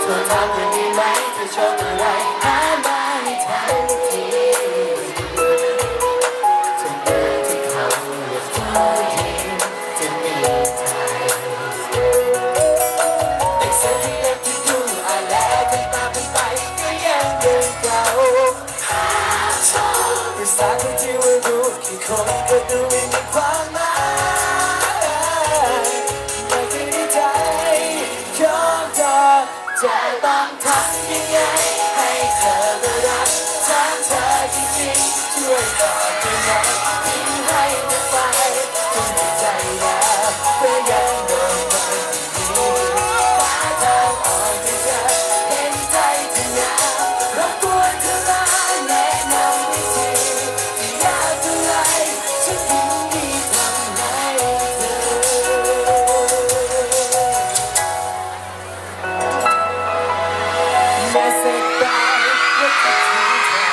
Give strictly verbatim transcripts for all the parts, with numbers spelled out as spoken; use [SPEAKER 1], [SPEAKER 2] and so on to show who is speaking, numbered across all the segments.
[SPEAKER 1] ช่วยทำอย่างนี้ไหมจะชอบอะไรหามาให้เธอทีจะเดินที่เขาและฟ้าที่จะมีใจแต่เส้นที่เล็กที่ดูอ่านแล้วทำตามกันไปก็ยังเดินเก่าภาษาคนที่ว่ารู้กี่คนก็ดูไม่มีความหมายไม่เคยได้ใจของเธอจะต้องทำยังไงให้เธอได้รักทั้งเธอจริงๆช่วยบอกได้ไหมทิ้งให้เธอไปจนหัวใจแล้วเพื่อยังโดนมันอยู่หาทางออกให้เธอเห็นใจเธอนะรบกวนเธอมาแนะนำวิธีที่ยากเท่าไรฉันยินดีทำให้เธอแม้เสียดายว่าคิดถึงเธอ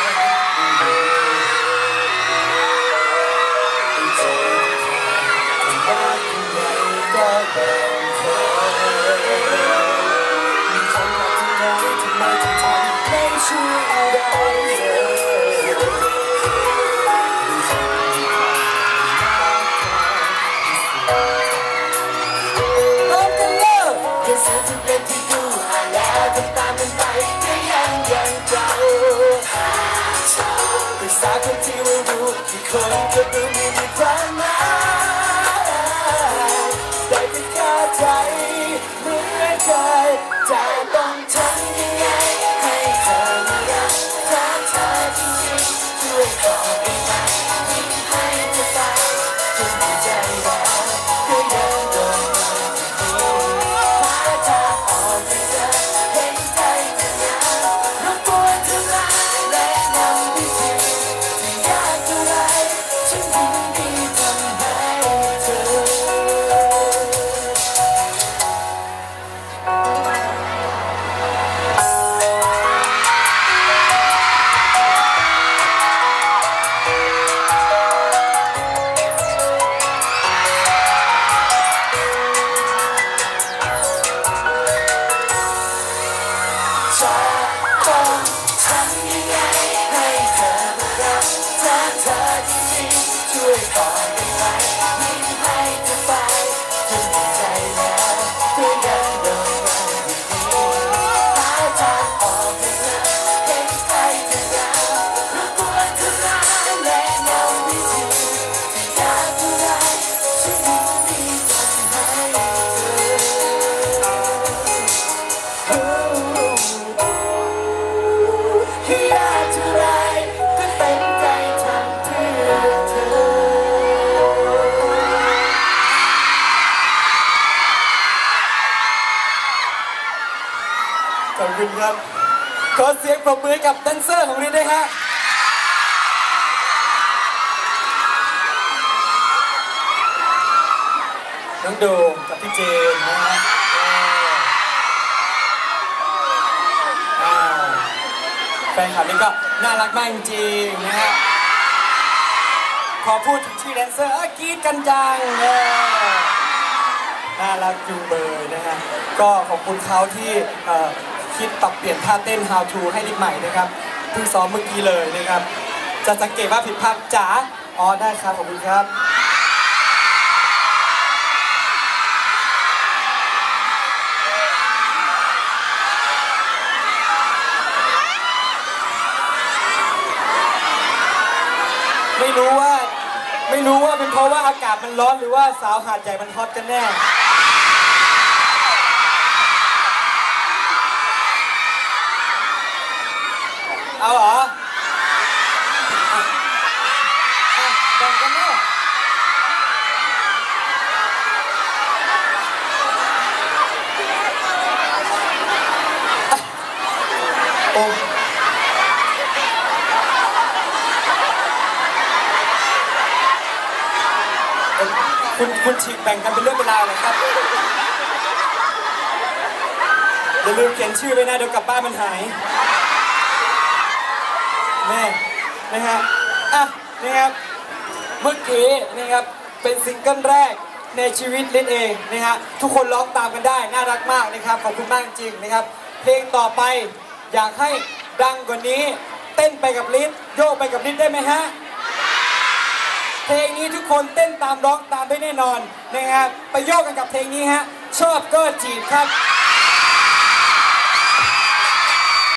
[SPEAKER 1] ไม่เจอเธอแต่ว่ายังไงก็เป็นเธอมีคำว่าที่ไหนที่ไม่ที่ทำไม่ช่วยอะไรเลยมีคำที่ทำให้รักเธอพร้อมกันเลยแค่เสียงที่เป็นที่ดูอ่านแล้วทำตามมันไปก็ยังยังเก่าภาษาคนที่ว่ารู้กี่คนก็ดูไม่มีความหมายได้แต่เข้าใจเหมือนเคยจะต้องทำยังไงให้เธอมารักถ้าเธอจริงๆช่วยบอกได้ไหมทิ้งให้เธอไปจนหัวใจแล้วก็ยังโดนมันอยู่หาทางออกให้เธอเห็นใจเธอนะรบกวนเธอมาแนะนำวิธีที่ยากเท่าไรฉันยินดีทำให้เธอจะต้องทำยังไงให้เธอมารักถ้าเธอจริงๆช่วยบอกได้ไหมทิ้งให้เธอไปจนหัวใจแล้วก็ยังโดนมันอยู่ดีหาทางออกให้เธอเห็นใจเธอนะรบกวนเธอมาแนะนำวิธีที่ยากเท่าไรฉันยินดีทำให้เธอที่ยากเท่าไรก็เต็มใจทำเพื่อเธอขอบคุณครับขอเสียงปรบมือกับแดนเซอร์ของเราด้วยฮะน้องโดมกับพี่เจนนะฮะแฟนคลับนี่ก็น่ารักมากจริงๆนะฮะพอพูดถึงชื่อแดนเซอร์เอ้ยกรี๊ดกันจังเลยน่ารักจุงเบยนะฮะก็ขอบคุณเขาที่คิดปรับเปลี่ยนท่าเต้น how to ให้นิดใหม่นะครับเพิ่งซ้อมเมื่อกี้เลยนะครับจะสังเกตว่าผิดพลาดจ๋าอ๋อได้ครับขอบคุณครับไม่รู้ว่าไม่รู้ว่าเป็นเพราะว่าอากาศมันร้อนหรือว่าสาวหาดใหญ่มันฮอตกันแน่เอาเหรอแบ่งกันแน่โอ้คุณคุณฉีกแบ่งกันเป็นเรื่องเป็นราวเลยครับอย่าลืมเขียนชื่อไว้นะเดี๋ยวกลับบ้านมันหายแม่นะฮะอ่ะนะครับเมื่อกี้นะครับเป็นซิงเกิลแรกในชีวิตลิศเองนะฮะทุกคนร้องตามกันได้น่ารักมากนะครับขอบคุณมากจริงนะครับเพลงต่อไปอยากให้ดังกว่านี้เต้นไปกับลิศโยกไปกับลิศได้ไหมฮะเพลงนี้ทุกคนเต้นตามร้องตามได้แน่นอนนะครับไปโยกกันกับเพลงนี้ฮะชอบก็จีบครับ